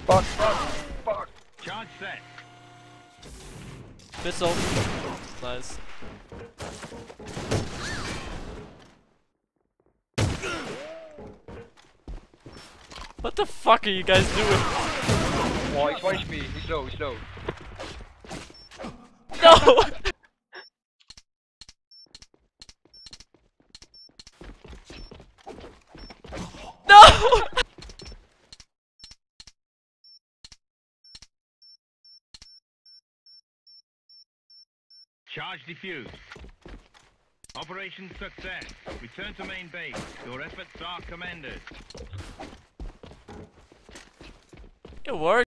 Fuck, fuck. Charge set. Missile. Nice. What the fuck are you guys doing? Oh, he's fighting me. He's low, he's low. No! No! Charge defused. Operation success. Return to main base. Your efforts are commended. It worked.